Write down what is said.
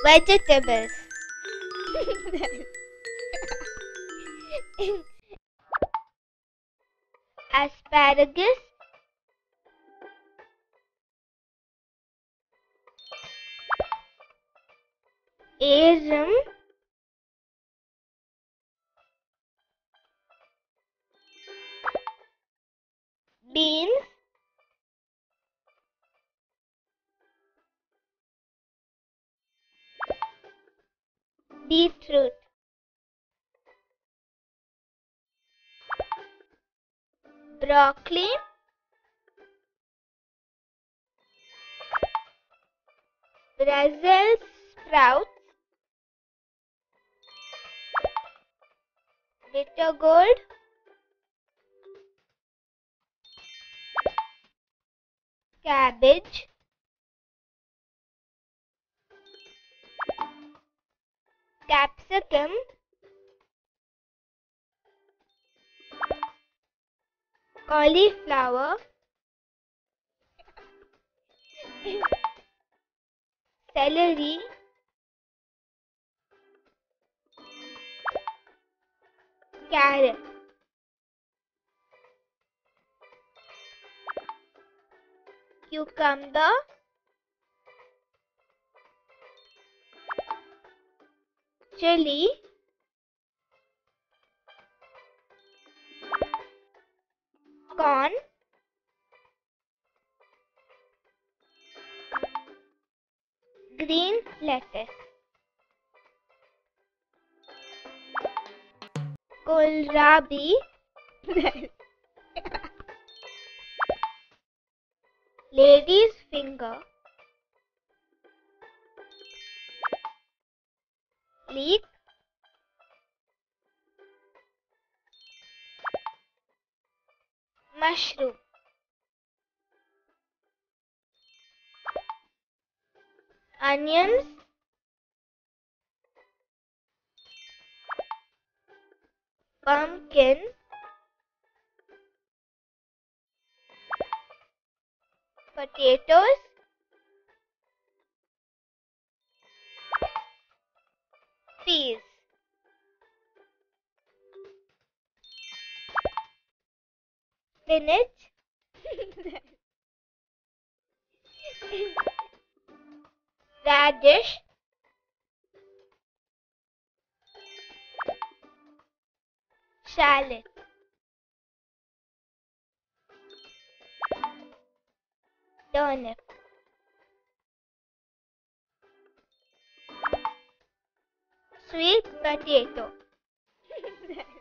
Vegetables. Asparagus, arum, beans, beetroot, broccoli, Brussels sprouts, bitter gourd, cabbage, capsicum, cauliflower, celery, carrot, cucumber, chili, corn, green lettuce, kohlrabi, lady's finger, leek, mushroom, onions, pumpkin, potatoes, peas, spinach, radish, shallot, turnip, sweet potato.